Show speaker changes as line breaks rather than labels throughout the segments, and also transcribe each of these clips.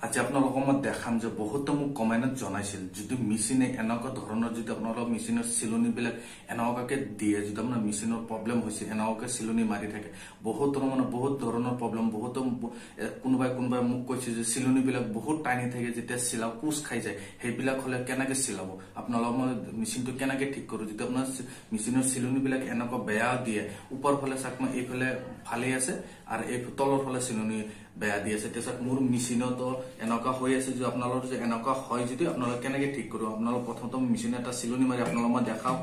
আজি আপোনালোকক মই দেখাম যে বহুত মোক কমেন্টত জনাইছিল যদি মেচিনে এনেকা ধৰণৰ যদি আপোনালোকৰ মেচিনৰ চিলনিবিলাক এনেকাকে দিয়ে যদি আপোনাৰ মেচিনৰ প্ৰবলেম হৈছে এনেকাকে চিলনি মাৰি থাকে বহুত ধৰণৰ প্ৰবলেম বহুত কোনোবাই মোক কৈছে যে চিলনিবিলাক বহুত টানি থাকে যেতিয়া চিলা কুচ খাই যায় হেবিলাক হলে কেনেকৈ চিলাব আপোনালোকৰ মই মেচিনটো কেনেকৈ ঠিক কৰো যদি আপোনাৰ মেচিনৰ চিলনিবিলাক এনেকা বেয়া দিয়ে ওপৰ ফালে চাক মই এইফালে ভালে আছে আৰু এই তলৰ ফালে চিলনি বেয়া দি আছে তেছাক মোৰ মেচিনত এনেকা হৈ আছে যে আপোনালোকৰ যে এনেকা হয় যদি আপোনালোক কেনেকৈ ঠিক কৰো আপোনালোক প্ৰথমতে মেচিন এটা চিলনি মাৰি আপোনালোক মই দেখাও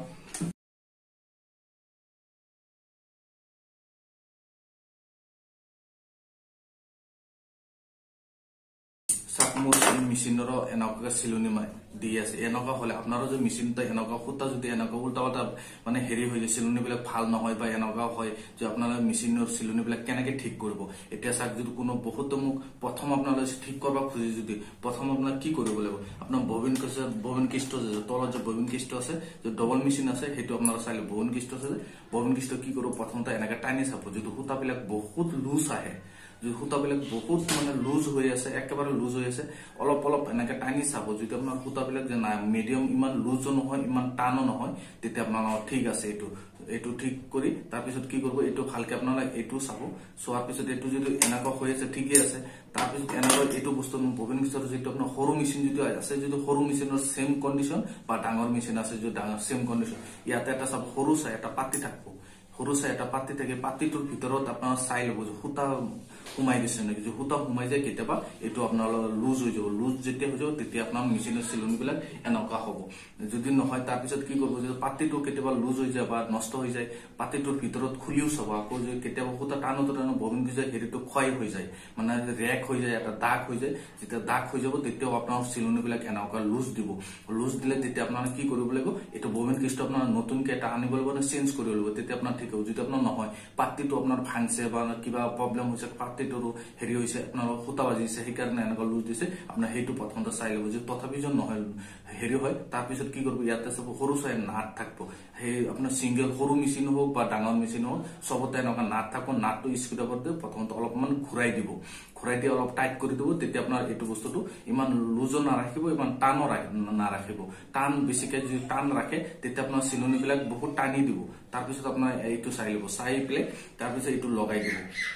মোৰ মেচিনৰ এনেকা চিলনি দি আছে এনেকা হলে আপোনাৰো যে মেচিনটা এনেকা খুঁটা যদি এনেকা উল্টা উল্টা মানে হেৰি হৈ যায় চিলনিবিলাক ভাল নহয় বা এনেকা হয় যে আপোনালোকে মেচিনৰ চিলনিবিলাক কেনেকৈ ঠিক কৰিব এতিয়া চাক যদি কোনো বহুত মোক প্ৰথম আপোনালোকে ঠিক কৰিব খুজি যদি প্ৰথম আপোনাৰ কি কৰিব লাগিব আপোনাৰ ববিন কিষ্ট তলত যে ববিন কিষ্ট আছে যে ডবল মেচিন আছে সেইটো আপোনালোকে চাই লব ববিন কিষ্ট আছে ববিন কিষ্ট কি কৰিব প্ৰথমতে এনেকা টানি চাব যদি খুঁটাবিলাক বহুত লুজ আহে যদি খুঁটাবিলাক বহুত মানে লুজ হৈ আছে একেবাৰে লুজ হৈ আছে অলপ এনেকে টানি চাব যদি আপোনাৰ খুঁটাবিলাক যে নাই মিডিয়াম ইমান লুজো নহয় ইমান টানো নহয় তেতিয়া আপোনাৰ ঠিক আছে এইটো ঠিক কৰি তাৰপিছত কি কৰিব এইটো ভালকে আপোনালোকে এইটো চাব চোৱাৰ পিছত এইটো যদি এনেকা হৈ আছে ঠিকই আছে তাৰপিছত এনেকা এইটো বস্তু ববিন কিষ্টৰ যিটো আপোনাৰ সৰু মেচিন যদি আছে যদি সৰু মেচিনৰ সেম কণ্ডিশ্যন বা ডাঙৰ মেচিন আছে যদি ডাঙৰ সেম কণ্ডিশ্যন ইয়াতে এটা চাব সৰু চাই এটা পাতি থাকিব সৰু চাই এটা পাতি থাকে পাতিটোৰ ভিতৰত আপোনাৰ চাই ল'ব যে সূতা সোমাই গৈছে নেকি যে সূতা সোমাই যায় কেতিয়াবা এইটো আপোনালোকৰ লুজ হৈ যাব লুজ যেতিয়া হৈ যাব তেতিয়া আপোনাৰ মেচিনৰ চিলনিবিলাক এনেকা হ'ব যদি নহয় তাৰপিছত কি কৰিব যে পাতিটো কেতিয়াবা লুজ হৈ যায় বা নষ্ট হৈ যায় পাতিটোৰ ভিতৰত খুলিও চাব আকৌ যে কেতিয়াবা সূতা টানো ববিন কি যায় হেৰিটো ক্ষয় হৈ যায় মানে ৰেক হৈ যায় এটা দাগ হৈ যায় যেতিয়া দাগ হৈ যাব তেতিয়াও আপোনাৰ চিলনিবিলাক এনেকা লুজ দিব লুজ দিলে তেতিয়া আপোনাৰ কি কৰিব লাগিব এইটো ববিন কিষ্ট আপোনাৰ নতুনকে এটা আনিব লাগিব নে চেঞ্জ কৰিব লাগিব তেতিয়া আপোনাৰ ঠিক হ'ব যদি আপোনাৰ নহয় পাতিটো আপোনাৰ ভাঙছে বা কিবা প্ৰবলেম হৈছে পাতিটোৰো হেৰি হৈছে আপোনালোকৰ সূতা বাজিছে সেইকাৰণে এনেকা লুজ দিছে আপোনাৰ সেইটো প্ৰথমতে চাই ল'ব যে তথাপি যেন নহয় হেৰি হয় তাৰপিছত কি কৰিব ইয়াতে চাব সৰু চাই নাট থাকিব সেই আপোনাৰ চিংগল সৰু মেচিন হওক বা ডাঙৰ মেচিন হওক চবতে এনেকা নাট থাকিব নাটটো স্ক্ৰুড্ৰাইভাৰ দি প্ৰথমতে অলপমান ঘূৰাই দি অলপ টাইট কৰি দিব তেতিয়া আপোনাৰ এইটো বস্তুটো ইমান লুজো নাৰাখিব ইমান টানো নাৰাখিব টান বেছিকে যদি টান ৰাখে তেতিয়া আপোনাৰ চিলনিবিলাক বহুত টানি দিব তাৰপিছত আপোনাৰ এইটো চাই ল'ব চাই পেলাই তাৰপিছত এইটো লগাই দিব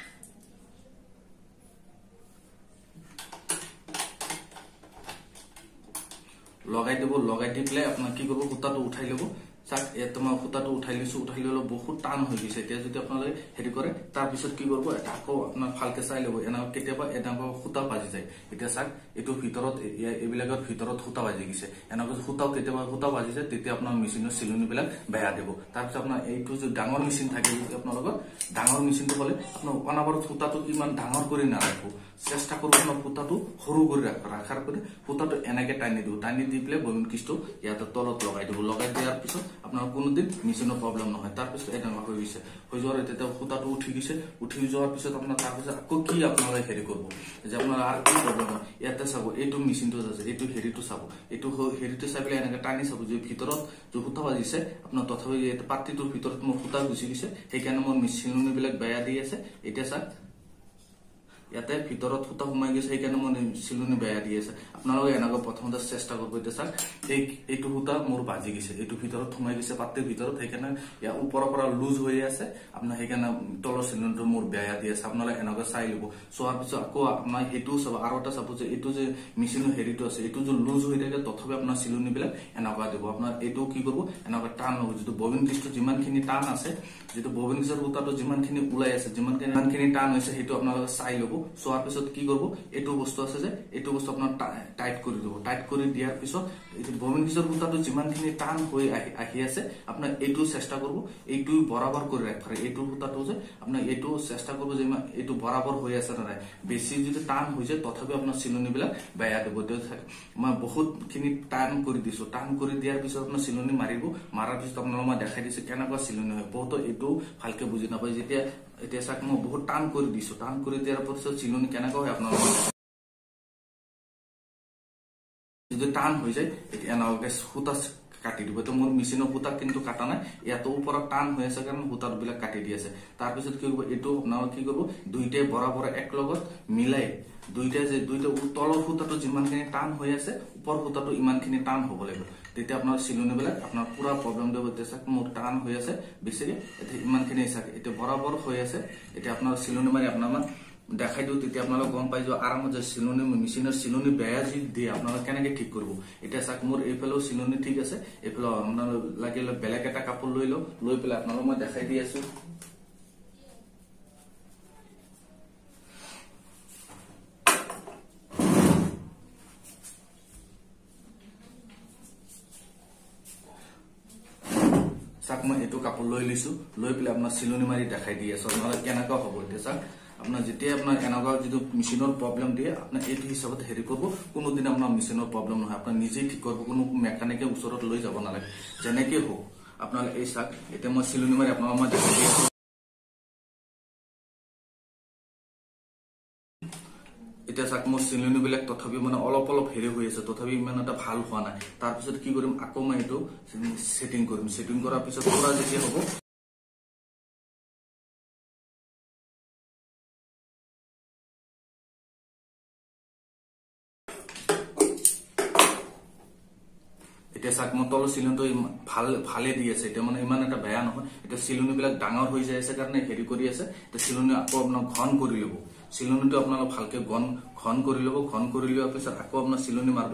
লগাই দি পেলাই আপোনাৰ কি কৰিব সূতাটো উঠাই ল'ব চাক ইয়াত মই সূতাটো উঠাই ললে বহুত টান হৈ গৈছে এতিয়া যদি আপোনালোকে হেৰি কৰে তাৰপিছত কি কৰিব আকৌ আপোনাৰ ভালকে চাই ল'ব এনেকুৱা কেতিয়াবা এনেকুৱা সূতা বাজি যায় এতিয়া চাক এইটো ভিতৰত এইবিলাকৰ ভিতৰত সূতা বাজি গৈছে এনেকুৱা সূতাও কেতিয়াবা সূতা বাজি যায় তেতিয়া আপোনাৰ মেচিনৰ চিলনিবিলাক বেয়া দিব তাৰপিছত আপোনাৰ এইটো যে ডাঙৰ মেচিন থাকে যদি আপোনালোকৰ ডাঙৰ মেচিনটো হ'লে আপোনাৰ অনাবাৰত সূতাটো ইমান ডাঙৰ কৰি নাৰাখো চেষ্টা কৰিব আপোনাৰ সূতাটো সৰু কৰি ৰাখাৰ কৰি সূতাটো এনেকে টানি দি পেলাই ববিন কিষ্ট ইয়াতে তলত লগাই দিব লগাই দিয়াৰ পিছত আপোনাৰ কোনোদিন মেচিনৰ প্ৰবলেম নহয় তাৰপিছত এনেকুৱা হৈ গৈছে হৈ যোৱাৰ তেতিয়া সূতাটো উঠি যোৱাৰ পিছত আপোনাৰ তাৰপিছত আকৌ কি আপোনালোকে হেৰি কৰিব যে আপোনাৰ আৰু কি প্ৰবলেম হয় ইয়াতে চাব এইটো মেচিনটো আছে এইটো হেৰিটো চাব এইটো হেৰিটো চাই পেলাই এনেকে টানি চাব যে ভিতৰত যে সূতা বাজিছে আপোনাৰ তথাপি পাতিটোৰ ভিতৰত মোৰ সূতা গুচি গৈছে সেইকাৰণে মোৰ চিলনিবিলাক বেয়া দি আছে এতিয়া চাওক ইয়াতে ভিতৰত সূতা সোমাই গৈছে সেইকাৰণে মই চিলনি বেয়া দি আছে আপোনালোকে এনেকৈ প্ৰথমতে চেষ্টা কৰিব এতিয়া চাওক এইটো সূতা মোৰ বাজি গৈছে এইটো ভিতৰত সোমাই গৈছে পাতিৰ ভিতৰত সেইকাৰণে ইয়াৰ ওপৰৰ পৰা লুজ হৈ আছে আপোনাৰ সেইকাৰণে তলৰ চিলনিটো মোৰ বেয়া দি আছে আপোনালোকে এনেকৈ চাই ল'ব চোৱাৰ পিছত আকৌ আপোনাৰ সেইটোও চাব আৰু এটা চাব যে এইটো যে মেচিনৰ হেৰিটো আছে এইটো যে লুজ হৈ থাকে তথাপি আপোনাৰ চিলনিবিলাক এনেকুৱা দিব আপোনাৰ এইটো কি কৰিব এনেকুৱা টান হ'ব যিটো ববিন কিষ্ট যিমানখিনি টান আছে যিটো ববিন কিষ্টৰ সূতাটো যিমানখিনি ওলাই আছে যিমানখিনি টান হৈছে সেইটো আপোনালোকে চাই ল'ব চোৱাৰ পিছত কি কৰিব এইটো বস্তু আছে যে এইটো বস্তু আপোনাৰ টাইট কৰি দিব টাইট কৰি দিয়াৰ পিছত এইটো ববিন কিষ্টৰ সূতাটো যিমানখিনি টান হৈ আহি আছে আপোনাৰ এইটো চেষ্টা কৰিব এইটো বৰাবৰ কৰি ৰাখিব এইটো সূতাটো যে আপোনাৰ এইটো চেষ্টা কৰিব যে এইটো বৰাবৰ হৈ আছে নাই বেছি যদি টান হৈ যায় তথাপি আপোনাৰ চিলনিবিলাক বেয়া দিব মই বহুতখিনি টান কৰি দিছো টান কৰি দিয়াৰ পিছত আপোনাৰ চিলনি মাৰাৰ পিছত আপোনালোকক মই দেখাই দিছো কেনেকুৱা চিলনি হয় বহুতো এইটো ভালকে বুজি নাপায় এতিয়া চাওক মই বহুত টান কৰি দিছো টান কৰি দিয়াৰ পিছত চিলনি কেনেকুৱা হয় আপোনালোকে যদি টান হৈ যায় এতিয়া এনেকুৱাকে সূতা কাটি দিব তো মোৰ মেচিনৰ সূতা কিন্তু কাটা নাই এত ওপৰত টান হৈ আছে কাৰণ সূতা বিলাক কাটি দি আছে তাৰ পিছত কি কৰিব এটো আপোনালোকে কি কৰিব দুইটাই বৰাবৰ এক লগত মিলাই দুইটা তলৰ সূতাটো যিমানখিনি টান হৈ আছে ওপৰ সূতাটো ইমানখিনি টান হ'ব লাগিব তেতিয়া আপোনাৰ চিলনি বিলাক আপোনাৰ পুৰা প্ৰবলেম দিব তেছাক মোৰ টান হৈ আছে বেছিকে এতিয়া ইমানখিনি চাক এতিয়া বৰাবৰ হৈ আছে এতিয়া আপোনাৰ চিলনি মাৰি আপোনাৰ দেখাই দিও তেতিয়া আপোনালোক গম পাই যোৱা আৰামত যে চিলনি মেচিনৰ চিলনি বেয়া যি দিয়ে আপোনালোক কেনেকৈ ঠিক কৰিব এতিয়া চাক মোৰ এইফালেও চিলনি ঠিক আছে এইফালে আপোনালোক লাগিলে বেলেগ এটা কাপোৰ লৈ পেলাই আপোনালোক মই দেখাই দি আছো চাক মই এইটো কাপোৰ লৈ লৈছো লৈ পেলাই আপোনাৰ চিলনি মাৰি দেখাই দি আছো আপোনালোক কেনেকুৱা হ'ব এতিয়া চাক আপোনাৰ যেতিয়া আপোনাৰ এনেকুৱা যদি মেচিনৰ প্ৰবলেম দিয়ে আপোনাৰ এইটো হিচাপত হেৰি কৰিব কোনোদিন আপোনাৰ মেচিনৰ প্ৰবলেম নহয় আপোনাৰ নিজেই ঠিক কৰিব কোনো মেকানিকে ওচৰত লৈ যাব নালাগে যেনেকৈ হোক আপোনালোক এই চাক এতিয়া মই চিলনি মাৰি আপোনালোক মই দেখাই দি আছো এতিয়া চাক মোৰ চিলনি বিলাক তথাপি মানে অলপ হেৰি হৈ আছে তথাপি ইমান এটা ভাল হোৱা নাই তাৰপিছত কি কৰিম আকৌ মই এইটো সেটিং কৰিম সেটিং কৰাৰ পিছত পুৰা যেতিয়া হ'ব এতিয়া চাক মই তলৰ চিলনিটো ভালে দি আছে এতিয়া মানে ইমান এটা বেয়া নহয় এতিয়া চিলনি বিলাক ডাঙৰ হৈ যায় আছে কাৰণে হেৰি কৰি আছে এতিয়া চিলনি আকৌ আপোনাৰ ঘন কৰি ল'ব চিলনিটো আপোনালোক ভালকে ঘন কৰি ল'ব ঘন কৰি লোৱাৰ পিছত আকৌ আপোনাৰ চিলনি মাৰিব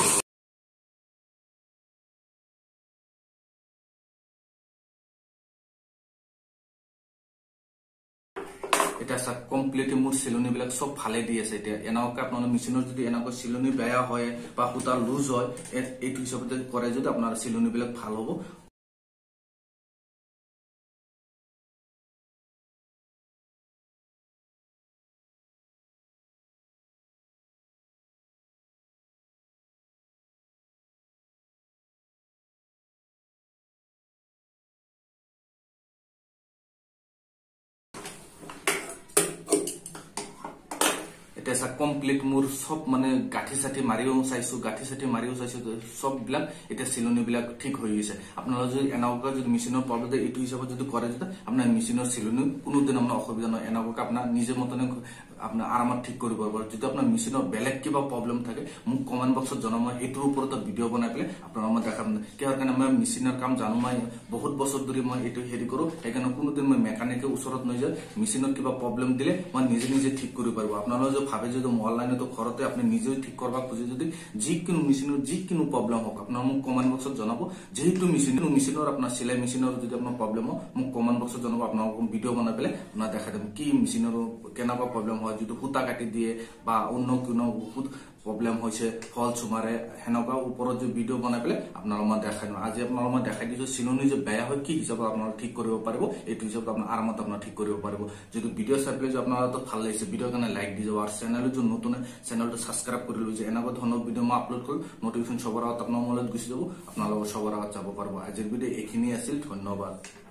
এটা সাক কমপ্লিটলি মোৰ চিলনি বিলাক সব ভালে দি আছে এতিয়া এনেকা আপোনাৰ মেচিনৰ যদি এনেকা চিলনি বেয়া হয় বা সূতা লুজ হয় এইটো হিচাপতে কৰে যদি আপোনাৰ চিলনি বিলাক ভাল হ'ব এটা সাক কমপ্লিট মোৰ সব মানে গাঠি সাঠি মাৰিও চাইছো সব বিলাক এটা চিলনি বিলাক ঠিক হৈ গৈছে আপোনালোক যদি এনেকা যদি মেচিনৰ প্ৰবলেম এইটো হিচাপত যদি কৰে যদি আপোনাৰ মেচিনৰ চিলনি কোনোদিন আপোনাৰ অসুবিধা নহয় এনেকা আপোনাৰ নিজে মতনে আপোনাৰ আৰামত ঠিক কৰিব পাৰিব যদি আপোনাৰ মেচিনৰ বেলেগ কিবা প্ৰবলেম থাকে মোক কমেন্ট বক্সত জনাব মই এইটোৰ ওপৰত ভিডিঅ' বনাই পেলাই আপোনালোকক মই দেখাম কিহৰ কাৰণে মই মেচিনৰ কাম জানো মই বহুত বছৰ ধৰি মই এইটো হেৰি কৰো সেইকাৰণে কোনোদিন মই মেকানিকৰ ওচৰত লৈ যায় মেচিনৰ কিবা প্ৰবলেম দিলে মই নিজে ঠিক কৰিব পাৰিব আপোনালোকে যদি ভাবে যদি অনলাইনে তো ঘৰতে আপনি নিজে ঠিক করবা খুঁজে যদি যিকোনো মেচিনৰ যিকোনো প্ৰবলেম হোক আপোনাৰ মোক কমেন্ট বক্সত জনাব যেহেতু মেচিনৰ আপোনাৰ সিলাই মেচিনৰ যদি আপোনাৰ প্ৰবলেম হয় মোক কমেন্ট বক্সত জনাব আপোনালোকক ভিডিঅ' বনাই পেলাই আপোনাক দেখাই দিম কি মেচিনৰ কেনেকুৱা প্ৰবলেম হয় যদি সূতা কাটি দিয়ে বা অন্য কোনো প্ৰবলেম হৈছে ফলছ মাৰে হেনকা ওপৰত যে ভিডিঅ' বনাই পেলাই আপোনালোকক মই দেখাই দিম আজি আপোনালোকক মই দেখাই দিছো চিলনি যে বেয়া হয় কি হিচাপত আপোনালোকে ঠিক কৰিব পাৰিব এইটো হিচাপত আপোনাৰ আৰামত আপোনাৰ ঠিক কৰিব পাৰিব যদি ভিডিঅ' চাই পেলাই যে আপোনালোকৰ ভাল লাগিছে ভিডিঅ'ৰ কাৰণে লাইক দি যাব আৰু চেনেল যদি নতুন চেনেলটো সাবস্ক্ৰাইব কৰি লৈ যে এনেকুৱা ধৰণৰ ভিডিঅ' মই আপলোড কৰিম নটিফিকেশ্যন সবৰ আগত আপোনাৰ মোবাইলত গুচি যাব আপোনালোকৰ সবৰ আগত যাব পাৰিব আজিৰ ভিডিঅ' এইখিনি আছিল ধন্যবাদ